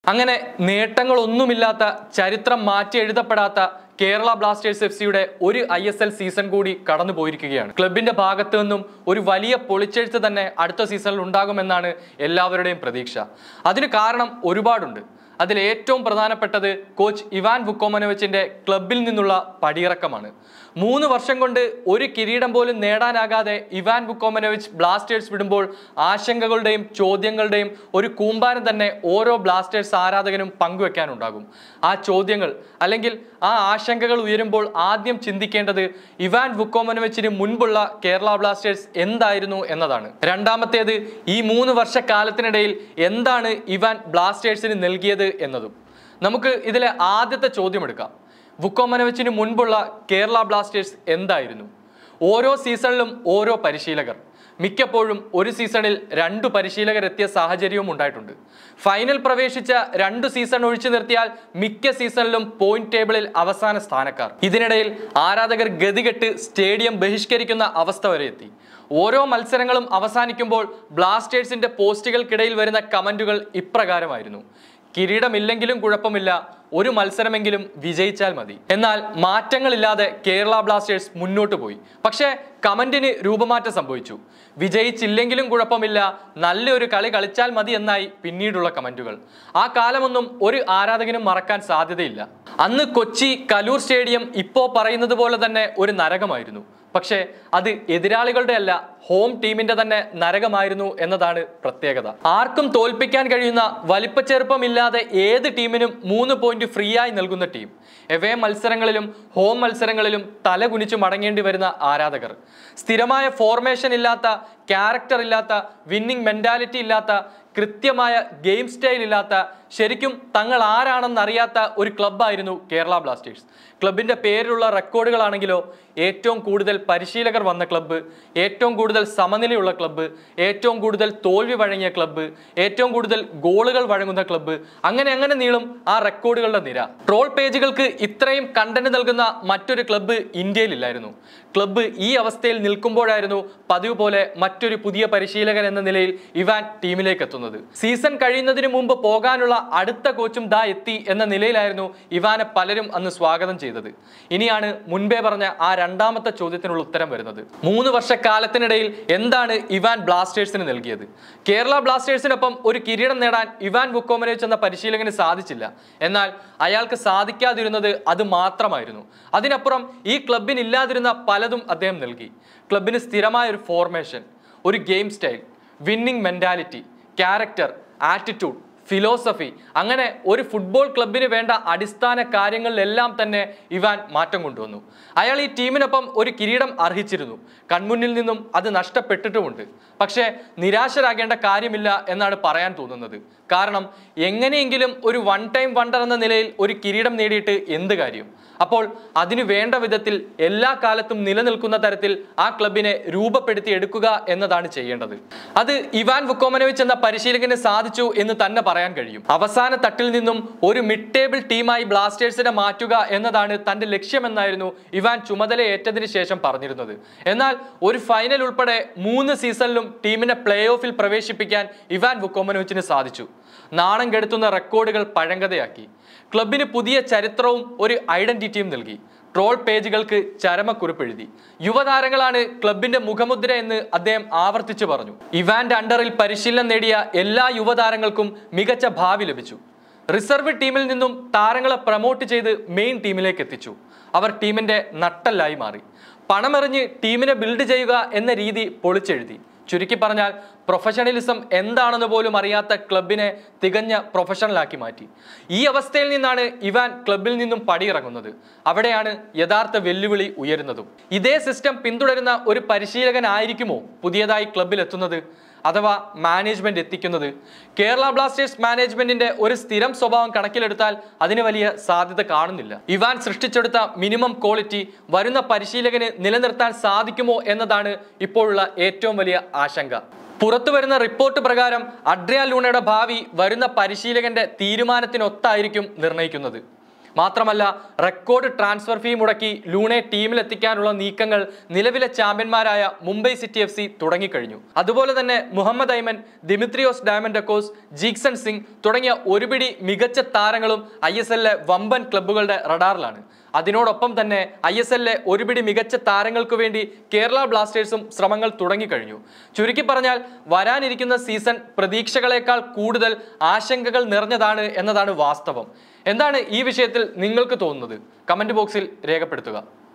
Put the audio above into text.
അങ്ങനെ നേട്ടങ്ങളൊന്നുമില്ലാത്ത ചരിത്രം മാറ്റി എഴുതപ്പെടാത്ത കേരള ബ്ലാസ്റ്റേഴ്സ് എഫ്സിയുടെ ഒരു ISL സീസൺ കൂടി കടന്നു പോയിരിക്കുകയാണ്. ക്ലബിന്റെ ഭാഗത്തു നിന്നും ഒരു വലിയ പൊളിച്ചെഴുത്ത് തന്നെ അടുത്ത സീസണിൽ ഉണ്ടാകുമെന്നാണ് എല്ലാവരുടെയും പ്രതീക്ഷ. അതിന് കാരണം ഒരുപാടുണ്ട്. അതിൽ ഏറ്റവും പ്രധാനപ്പെട്ടത് കോച്ച് ഇവാൻ വുക്കോമനോവിച്ചിന്റെ ക്ലബിൽ നിന്നുള്ള പടിയിറക്കമാണ്. 3 വർഷം കൊണ്ട് ഒരു കിരീടം പോലും നേടാനാകാതെ ഇവാൻ വുക്കോമനോവിച്ച് ബ്ലാസ്റ്റേഴ്സ് വിടുമ്പോൾ ആശങ്കകളുടെയും ചോദ്യങ്ങളുടെയും ഒരു കൂമ്പാരം തന്നെ ഓരോ ബ്ലാസ്റ്റേഴ്സ് ആരാധകനും പങ്കുവെക്കാനുണ്ടാകും. ആ ചോദ്യങ്ങൾ അല്ലെങ്കിൽ ആ ആശങ്കകൾ ഉയരുമ്പോൾ ആദ്യം ചിന്തിക്കേണ്ടത് ഇവാൻ വുക്കോമനോവിച്ചിന് മുൻപുള്ള കേരള ബ്ലാസ്റ്റേഴ്സ് എന്തായിരുന്നു എന്നതാണ്. രണ്ടാമത്തേത് ഈ 3 വർഷക്കാലത്തിനിടയിൽ എന്താണ് ഇവാൻ ബ്ലാസ്റ്റേഴ്സിന് നൽകിയത് എന്നതും. നമുക്ക് ഇതിലെ ആദ്യത്തെ ചോദ്യം എടുക്കാം. വുക്കോമനോവിച്ചിന് മുൻപുള്ള കേരള ബ്ലാസ്റ്റേഴ്സ് എന്തായിരുന്നു? ഓരോ സീസണിലും ഓരോ പരിശീലകർ, മിക്കപ്പോഴും ഒരു സീസണിൽ 2 പരിശീലകർ എത്തിയ സാഹചര്യവും ഉണ്ടായിട്ടുണ്ട്. ഫൈനൽ പ്രവേശിച്ച 2 സീസൺ ഒഴിച്ചു നിർത്തിയാൽ മിക്ക സീസണിലും പോയിന്റ് ടേബിളിൽ അവസാന സ്ഥാനക്കാർ. ഇതിനിടയിൽ ആരാധകർ ഗതികെട്ട് സ്റ്റേഡിയം ബഹിഷ്കരിക്കുന്ന അവസ്ഥ വരെ എത്തി. ഓരോ മത്സരങ്ങളും അവസാനിക്കുമ്പോൾ ബ്ലാസ്റ്റേഴ്സിന്റെ പോസ്റ്റുകൾക്കിടയിൽ വരുന്ന കമന്റുകൾ ഇപ്രകാരമായിരുന്നു: കിരീടമില്ലെങ്കിലും കുഴപ്പമില്ല, ഒരു മത്സരമെങ്കിലും വിജയിച്ചാൽ മതി. എന്നാൽ മാറ്റങ്ങളില്ലാതെ കേരള ബ്ലാസ്റ്റേഴ്സ് മുന്നോട്ട് പോയി. പക്ഷേ കമന്റിന് രൂപമാറ്റം സംഭവിച്ചു. വിജയിച്ചില്ലെങ്കിലും കുഴപ്പമില്ല, നല്ലൊരു കളി കളിച്ചാൽ മതി എന്നായി പിന്നീടുള്ള കമന്റുകൾ. ആ കാലമൊന്നും ഒരു ആരാധകനും മറക്കാൻ സാധ്യതയില്ല. അന്ന് കൊച്ചി കലൂർ സ്റ്റേഡിയം ഇപ്പോ പറയുന്നത് പോലെ തന്നെ ഒരു നരകമായിരുന്നു. പക്ഷേ അത് എതിരാളികളുടെ അല്ല, ഹോം ടീമിന്റെ തന്നെ നരകമായിരുന്നു എന്നതാണ് പ്രത്യേകത. ആർക്കും തോൽപ്പിക്കാൻ കഴിയുന്ന വലിപ്പച്ചെറുപ്പമില്ലാതെ ഏത് ടീമിനും 3 പോയിന്റ് ഫ്രീ ആയി നൽകുന്ന ടീം. എവേ മത്സരങ്ങളിലും ഹോം മത്സരങ്ങളിലും തല കുനിച്ചു മടങ്ങേണ്ടി വരുന്ന ആരാധകർ. സ്ഥിരമായ ഫോർമേഷൻ ഇല്ലാത്ത, ക്യാരക്ടർ ഇല്ലാത്ത, വിന്നിംഗ് മെന്റാലിറ്റി ഇല്ലാത്ത, കൃത്യമായ ഗെയിം സ്റ്റൈൽ ഇല്ലാത്ത, ശരിക്കും തങ്ങൾ ആരാണെന്നറിയാത്ത ഒരു ക്ലബ്ബായിരുന്നു കേരള ബ്ലാസ്റ്റേഴ്സ്. ക്ലബിന്റെ പേരിലുള്ള റെക്കോർഡുകളാണെങ്കിലോ ഏറ്റവും കൂടുതൽ പരിശീലകർ വന്ന ക്ലബ്ബ്, ഏറ്റവും കൂടുതൽ സമനിലയുള്ള ക്ലബ്ബ്, ഏറ്റവും കൂടുതൽ തോൽവി വഴങ്ങിയ ക്ലബ്ബ്, ഏറ്റവും കൂടുതൽ ഗോളുകൾ വഴങ്ങുന്ന ക്ലബ്ബ്, അങ്ങനെ നീളും ആ റെക്കോർഡുകളുടെ നിര. ട്രോൾ പേജുകൾക്ക് ഇത്രയും കണ്ടന്റ് നൽകുന്ന മറ്റൊരു ക്ലബ്ബ് ഇന്ത്യയിലില്ലായിരുന്നു. ക്ലബ്ബ് ഈ അവസ്ഥയിൽ നിൽക്കുമ്പോഴായിരുന്നു പതിവ് പോലെ മറ്റൊരു പുതിയ പരിശീലകൻ എന്ന നിലയിൽ ഇവാൻ ടീമിലേക്ക് എത്തുന്നത്. സീസൺ കഴിയുന്നതിന് മുമ്പ് പോകാനുള്ള അടുത്ത കോച്ചും ദാ എത്തി എന്ന നിലയിലായിരുന്നു ഇവാനെ പലരും അന്ന് സ്വാഗതം ചെയ്തത്. ഇനിയാണ് മുൻപേ പറഞ്ഞ ആ രണ്ടാമത്തെ ചോദ്യത്തിനുള്ള ഉത്തരം വരുന്നത്. 3 വർഷക്കാലത്തിനിടയിൽ എന്താണ് ഇവാൻ ബ്ലാസ്റ്റേഴ്സിന് നൽകിയത്? കേരള ബ്ലാസ്റ്റേഴ്സിനൊപ്പം ഒരു കിരീടം നേടാൻ ഇവാൻ വുക്കോമനോവിച്ച് എന്ന പരിശീലകന് സാധിച്ചില്ല. എന്നാൽ അയാൾക്ക് സാധിക്കാതിരുന്നത് അത് മാത്രമായിരുന്നു. അതിനപ്പുറം ഈ ക്ലബിന് ഇല്ലാതിരുന്ന പലതും അദ്ദേഹം നൽകി. ക്ലബിന് സ്ഥിരമായ ഒരു ഫോർമേഷൻ, ഒരു game style, winning mentality, character, attitude, philosophy, അങ്ങനെ ഒരു ഫുട്ബോൾ ക്ലബിന് വേണ്ട അടിസ്ഥാന കാര്യങ്ങളിലെല്ലാം തന്നെ ഇവാൻ മാറ്റം കൊണ്ടുവന്നു. അയാൾ ഈ ടീമിനൊപ്പം ഒരു കിരീടം അർഹിച്ചിരുന്നു. കൺമുന്നിൽ നിന്നും അത് നഷ്ടപ്പെട്ടിട്ടുമുണ്ട്. പക്ഷേ നിരാശരാകേണ്ട കാര്യമില്ല എന്നാണ് പറയാൻ തോന്നുന്നത്. കാരണം എങ്ങനെയെങ്കിലും ഒരു വൺ ടൈം വണ്ടർ എന്ന നിലയിൽ ഒരു കിരീടം നേടിയിട്ട് എന്ത് കാര്യം? അപ്പോൾ അതിനു വേണ്ട വിധത്തിൽ എല്ലാ കാലത്തും നിലനിൽക്കുന്ന തരത്തിൽ ആ ക്ലബിനെ രൂപപ്പെടുത്തി എടുക്കുക എന്നതാണ് ചെയ്യേണ്ടത്. അത് ഇവാൻ വുക്കോമനോവിച്ച് എന്ന പരിശീലകന് സാധിച്ചു എന്ന് തന്നെ പറയാൻ കഴിയും. അവസാന തട്ടിൽ നിന്നും ഒരു മിഡ് ടേബിൾ ടീമായി ബ്ലാസ്റ്റേഴ്സിനെ മാറ്റുക എന്നതാണ് തന്റെ ലക്ഷ്യമെന്നായിരുന്നു ഇവാൻ ചുമതലയേറ്റതിന് ശേഷം പറഞ്ഞിരുന്നത്. എന്നാൽ ഒരു ഫൈനൽ ഉൾപ്പെടെ 3 സീസണിലും ടീമിനെ പ്ലേ ഓഫിൽ പ്രവേശിപ്പിക്കാൻ ഇവാൻ വുക്കോമനോവിച്ചിന് സാധിച്ചു. നാണം കെടുത്തുന്ന റെക്കോർഡുകൾ പഴങ്കഥയാക്കി. ക്ലബിന് പുതിയ ചരിത്രവും ഒരു ഐഡന്റിറ്റിയും നൽകി. ട്രോൾ പേജുകൾക്ക് ചരമക്കുറിപ്പെഴുതി. യുവതാരങ്ങളാണ് ക്ലബിന്റെ മുഖമുദ്ര എന്ന് അദ്ദേഹം ആവർത്തിച്ചു പറഞ്ഞു. ഇവാന്റെ അണ്ടറിൽ പരിശീലനം നേടിയ എല്ലാ യുവതാരങ്ങൾക്കും മികച്ച ഭാവി ലഭിച്ചു. റിസർവ് ടീമിൽ നിന്നും താരങ്ങളെ പ്രൊമോട്ട് ചെയ്ത് മെയിൻ ടീമിലേക്ക് എത്തിച്ചു. അവർ ടീമിന്റെ നട്ടെല്ലായി മാറി. പണമെറിഞ്ഞ് ടീമിനെ ബിൽഡ് ചെയ്യുക എന്ന രീതി പൊളിച്ചെഴുതി. ചുരുക്കി പറഞ്ഞാൽ പ്രൊഫഷണലിസം എന്താണെന്ന് പോലും അറിയാത്ത ക്ലബിനെ തികഞ്ഞ പ്രൊഫഷണലാക്കി മാറ്റി. ഈ അവസ്ഥയിൽ നിന്നാണ് ഇവാൻ ക്ലബിൽ നിന്നും പടിയിറങ്ങുന്നത്. അവിടെയാണ് യഥാർത്ഥ വെല്ലുവിളി ഉയരുന്നതും. ഇതേ സിസ്റ്റം പിന്തുടരുന്ന ഒരു പരിശീലകനായിരിക്കുമോ പുതിയതായി ക്ലബിൽ എത്തുന്നത് അഥവാ മാനേജ്മെന്റ് എത്തിക്കുന്നത്? കേരള ബ്ലാസ്റ്റേഴ്സ് മാനേജ്മെന്റിന്റെ ഒരു സ്ഥിരം സ്വഭാവം കണക്കിലെടുത്താൽ അതിന് വലിയ സാധ്യത കാണുന്നില്ല. ഇവാൻ സൃഷ്ടിച്ചെടുത്ത മിനിമം ക്വാളിറ്റി വരുന്ന പരിശീലകന് നിലനിർത്താൻ സാധിക്കുമോ എന്നതാണ് ഇപ്പോഴുള്ള ഏറ്റവും വലിയ ആശങ്ക. പുറത്തു വരുന്ന റിപ്പോർട്ട് പ്രകാരം അഡ്രിയാൻ ലൂണയുടെ ഭാവി വരുന്ന പരിശീലകന്റെ തീരുമാനത്തിനൊത്തായിരിക്കും നിർണ്ണയിക്കുന്നത്. മാത്രമല്ല റെക്കോർഡ് ട്രാൻസ്ഫർ ഫീ മുടക്കി ലൂണെ ടീമിലെത്തിക്കാനുള്ള നീക്കങ്ങൾ നിലവിലെ ചാമ്പ്യന്മാരായ മുംബൈ സിറ്റി FC തുടങ്ങിക്കഴിഞ്ഞു. അതുപോലെ തന്നെ മുഹമ്മദ് ഐമൻ, ദിമിത്രിയോസ് ഡയമൻഡക്കോസ്, ജീക്സൺ സിംഗ് തുടങ്ങിയ ഒരുപിടി മികച്ച താരങ്ങളും ISLലെ വമ്പൻ ക്ലബ്ബുകളുടെ റഡാറിലാണ്. അതിനോടൊപ്പം തന്നെ ISLലെ ഒരുപിടി മികച്ച താരങ്ങൾക്ക് വേണ്ടി കേരള ബ്ലാസ്റ്റേഴ്സും ശ്രമങ്ങൾ തുടങ്ങിക്കഴിഞ്ഞു. ചുരുക്കി പറഞ്ഞാൽ വരാനിരിക്കുന്ന സീസൺ പ്രതീക്ഷകളെക്കാൾ കൂടുതൽ ആശങ്കകൾ നിറഞ്ഞതാണ് എന്നതാണ് വാസ്തവം. എന്താണ് ഈ വിഷയത്തിൽ നിങ്ങൾക്ക് തോന്നുന്നത്? കമന്റ് ബോക്സിൽ രേഖപ്പെടുത്തുക.